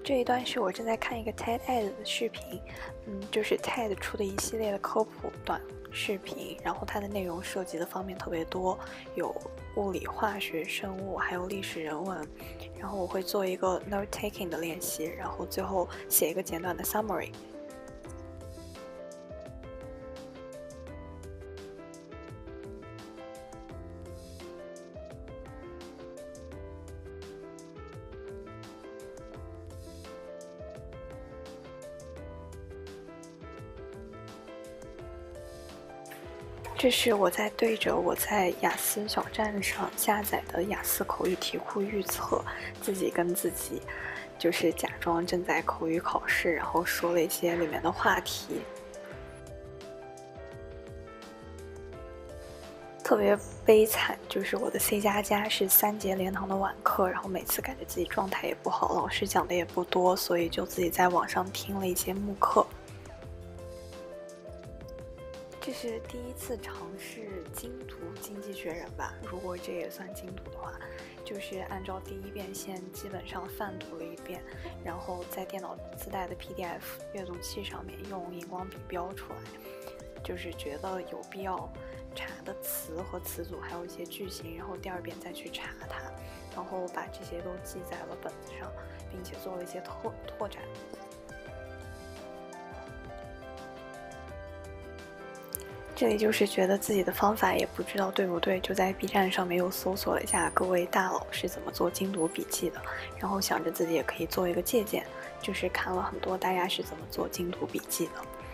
这一段是我正在看一个 TED 的视频，就是 TED 出的一系列的科普短视频，然后它的内容涉及的方面特别多，有物理、化学、生物，还有历史、人文。然后我会做一个 note taking 的练习，然后最后写一个简短的 summary。这是我在对着我在雅思小站上下载的雅思口语题库预测，自己跟自己就是假装正在口语考试，然后说了一些里面的话题。特别悲惨，就是我的 C++ 是3节连堂的晚课，然后每次感觉自己状态也不好，老师讲的也不多，所以就自己在网上听了一些慕课。这是第一次尝试精读经济学人吧，如果这也算精读的话，就是按照第一遍先基本上泛读了一遍，然后在电脑自带的 PDF 阅读器上面用荧光笔标出来，就是觉得有必要查的词和词组还有一些句型，然后第二遍再去查它，然后把这些都记在了本子上，并且做了一些拓展。这里就是觉得自己的方法也不知道对不对，就在 B 站上面又搜索了一下各位大佬是怎么做精读笔记的，然后想着自己也可以做一个借鉴，就是看了很多大家是怎么做精读笔记的。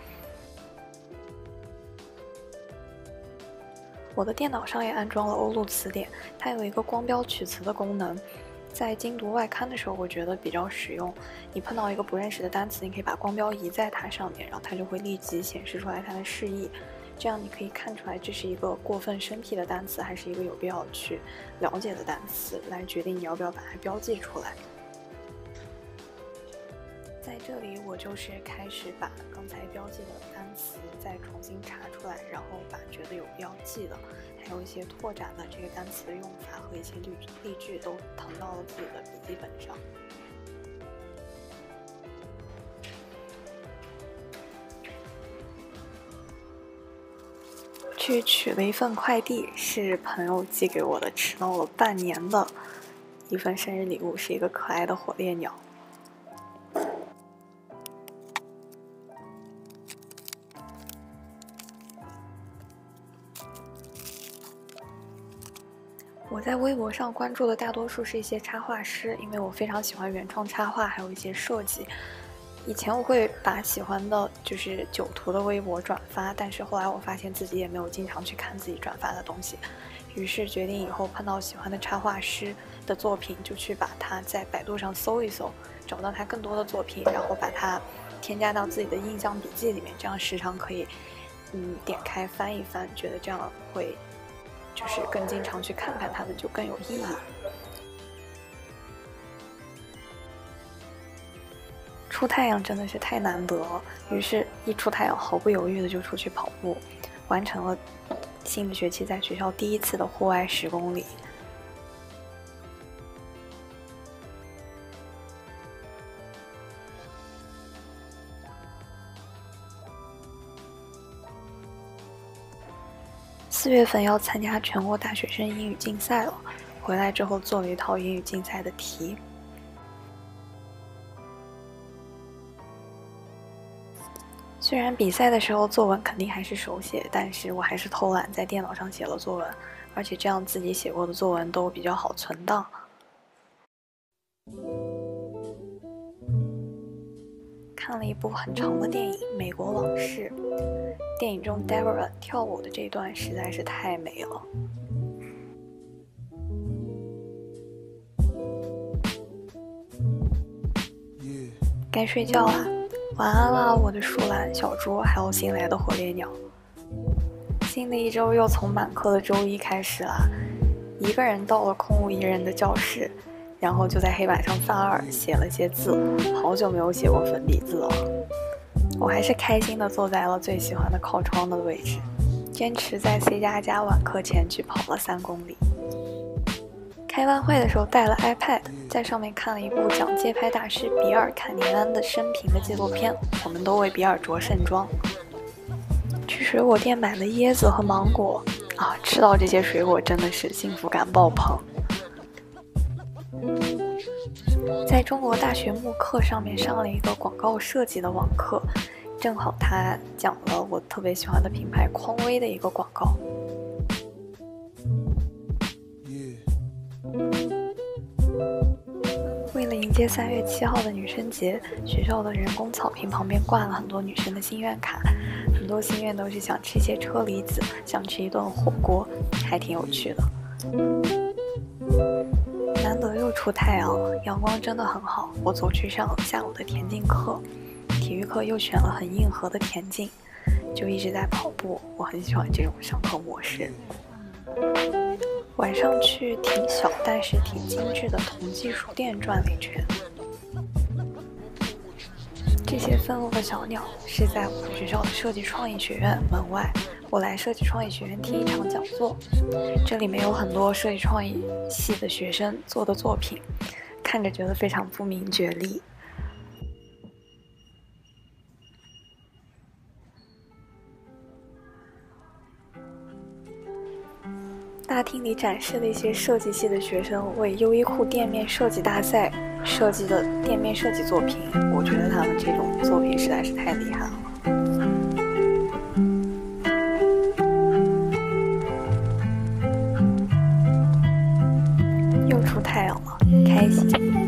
我的电脑上也安装了欧陆词典，它有一个光标取词的功能，在精读外刊的时候我觉得比较实用。你碰到一个不认识的单词，你可以把光标移在它上面，然后它就会立即显示出来它的释义，这样你可以看出来这是一个过分生僻的单词，还是一个有必要去了解的单词，来决定你要不要把它标记出来。在这里我就是开始把刚才标记的单词再重新查出来，然后把觉得有必要记的，还有一些拓展的这个单词的用法和一些例句都誊到了自己的笔记本上。去取了一份快递，是朋友寄给我的，迟到了半年的一份生日礼物，是一个可爱的火烈鸟。我在微博上关注的大多数是一些插画师，因为我非常喜欢原创插画，还有一些设计。以前我会把喜欢的就是9图的微博转发，但是后来我发现自己也没有经常去看自己转发的东西，于是决定以后碰到喜欢的插画师的作品，就去把它在百度上搜一搜，找到他更多的作品，然后把它添加到自己的印象笔记里面，这样时常可以点开翻一翻，觉得这样会就是更经常去看看它们，就更有意义。出太阳真的是太难得了，于是一出太阳毫不犹豫的就出去跑步，完成了新的学期在学校第一次的户外10公里。4月份要参加全国大学生英语竞赛了，回来之后做了一套英语竞赛的题。虽然比赛的时候作文肯定还是手写，但是我还是偷懒在电脑上写了作文，而且这样自己写过的作文都比较好存档。看了一部很长的电影《美国往事》，电影中 Deborah 跳舞的这一段实在是太美了。该睡觉啦，晚安啦，我的树懒、小猪，还有新来的火烈鸟。新的一周又从满课的周一开始啦，一个人到了空无一人的教室，然后就在黑板上犯二，写了些字，好久没有写过粉笔字了。我还是开心的坐在了最喜欢的靠窗的位置，坚持在 C++ 晚课前去跑了3公里。开完会的时候带了 iPad， 在上面看了一部讲街拍大师比尔·坎尼安的生平的纪录片，我们都为比尔着盛装。去水果店买了椰子和芒果啊，吃到这些水果真的是幸福感爆棚。在中国大学慕课上面上了一个广告设计的网课，正好他讲了我特别喜欢的品牌匡威的一个广告。为了迎接3月7号的女生节，学校的人工草坪旁边挂了很多女生的心愿卡，很多心愿都是想吃一些车厘子，想吃一顿火锅，还挺有趣的。难得又出太阳了，阳光真的很好。我走去上下午的田径课，体育课又选了很硬核的田径，就一直在跑步。我很喜欢这种上课模式。晚上去挺小但是挺精致的同济书店转了一圈。这些愤怒的小鸟是在我们学校的设计创意学院门外。我来设计创意学院听一场讲座，这里面有很多设计创意系的学生做的作品，看着觉得非常不明觉厉。大厅里展示了一些设计系的学生为优衣库店面设计大赛设计的店面设计作品，我觉得他们这种作品实在是太厉害了。又出太阳了，开心。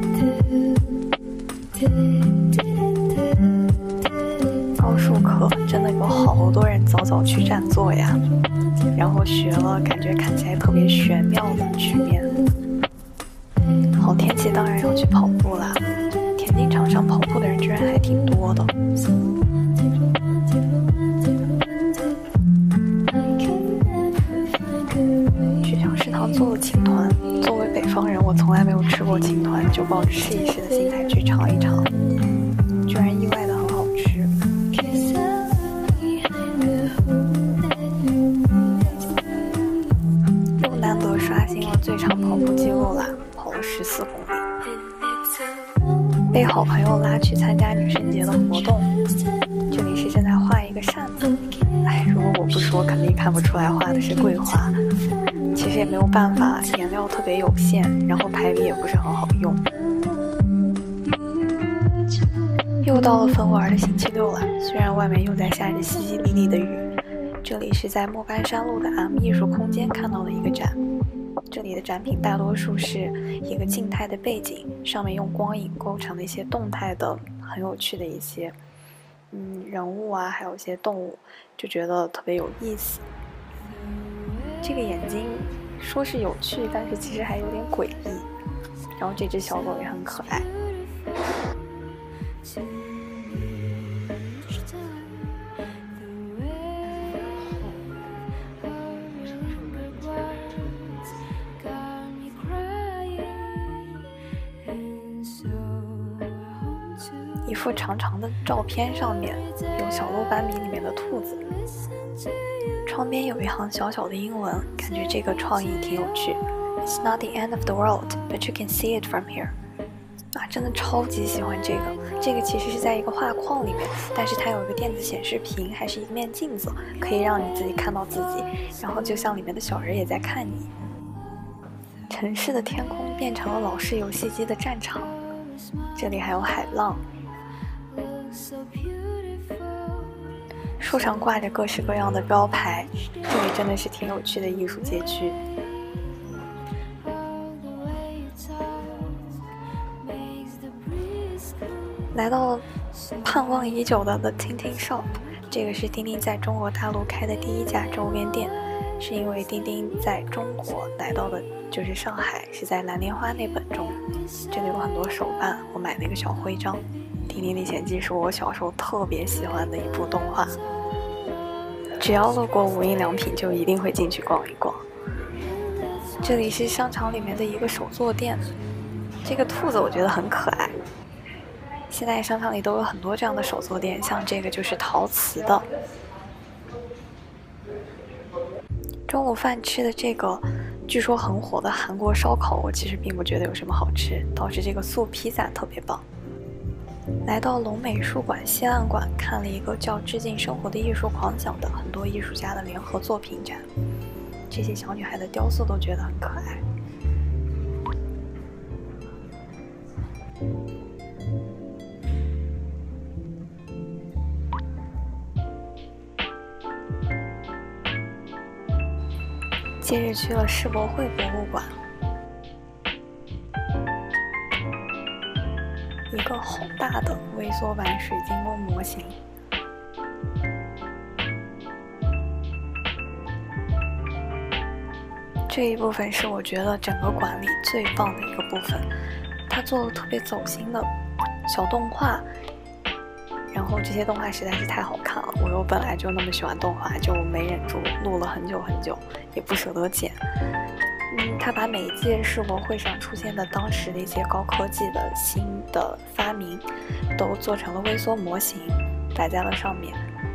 高数课真的有好多人早去占座呀，然后学了感觉看起来特别玄妙的曲面。好天气当然要去跑步啦，田径场上跑步的人居然还挺多的。学校食堂做了青团，作为北方人，我从来没有吃过青团，就抱着试一试的心态去尝一尝，居然意外的很好吃。又难得刷新了最长跑步记录啦，跑了14公里。被好朋友拉去参加女神节的活动，这里是正在画一个扇子。哎，如果我不说，肯定看不出来画的是桂花。其实也没有办法，颜料特别有限，然后排比也不是很好用。又到了疯玩的星期六了，虽然外面又在下着淅淅沥沥的雨。这里是在莫干山路的 M 艺术空间看到的一个展，这里的展品大多数是一个静态的背景，上面用光影构成了一些动态的很有趣的一些人物啊，还有一些动物，就觉得特别有意思。这个眼睛说是有趣，但是其实还有点诡异。然后这只小狗也很可爱。一幅长长的照片上面有小鹿斑比里面的兔子，窗边有一行小小的英文，感觉这个创意挺有趣。It's not the end of the world, but you can see it from here. 啊，真的超级喜欢这个。这个其实是在一个画框里面，但是它有一个电子显示屏，还是一面镜子，可以让你自己看到自己，然后就像里面的小人也在看你。城市的天空变成了老式游戏机的战场，这里还有海浪。树上挂着各式各样的标牌，这里真的是挺有趣的艺术街区。来到了盼望已久的 The Tintin Shop， 这个是钉钉在中国大陆开的第一家周边店，是因为钉钉在中国来到的就是上海，是在蓝莲花那本中，这里有很多手办，我买了一个小徽章。《丁丁历险记》是我小时候特别喜欢的一部动画，只要路过无印良品就一定会进去逛一逛。这里是商场里面的一个手作店，这个兔子我觉得很可爱。现在商场里都有很多这样的手作店，像这个就是陶瓷的。中午饭吃的这个据说很火的韩国烧烤，我其实并不觉得有什么好吃，倒是这个素披萨特别棒。来到龙美术馆西岸馆，看了一个叫《致敬生活的艺术狂想》的很多艺术家的联合作品展，这些小女孩的雕塑都觉得很可爱。接着去了世博会博物馆，一个好大的微缩版水晶宫模型。这一部分是我觉得整个馆里最棒的一个部分，它做了特别走心的小动画，然后这些动画实在是太好看了，我又本来就那么喜欢动画，就没忍住录了很久很久，也不舍得剪。他把每一届世博会上出现的当时的一些高科技的新的发明，都做成了微缩模型，摆在了上面。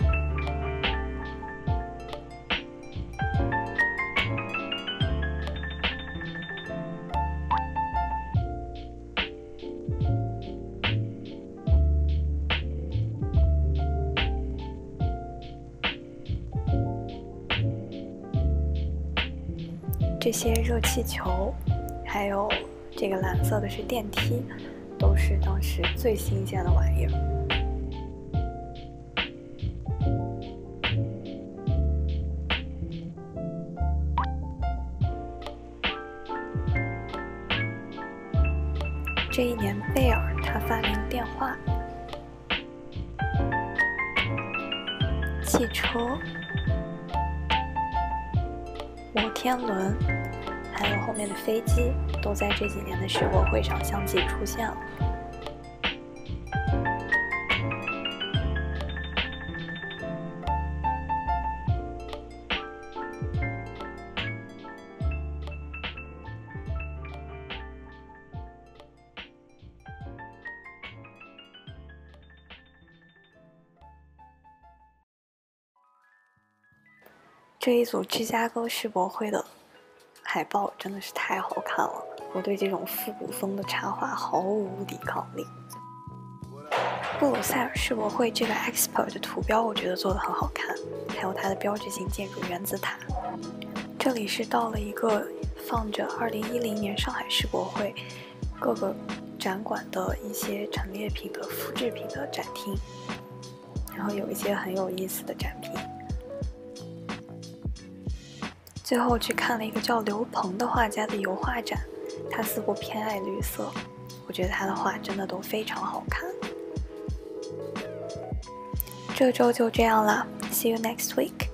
这些热气球，还有这个蓝色的是电梯，都是当时最新鲜的玩意儿。这一年，贝尔他发明电话、汽车、摩天轮，还有后面的飞机，都在这几年的世博会上相继出现了。这一组芝加哥世博会的海报真的是太好看了，我对这种复古风的插画毫无抵抗力。布鲁塞尔世博会这个 Expo 的图标我觉得做得很好看，还有它的标志性建筑原子塔。这里是到了一个放着2010年上海世博会各个展馆的一些陈列品的复制品的展厅，然后有一些很有意思的展品。最后去看了一个叫刘鹏的画家的油画展，他似乎偏爱绿色，我觉得他的画真的都非常好看。这周就这样啦， See you next week。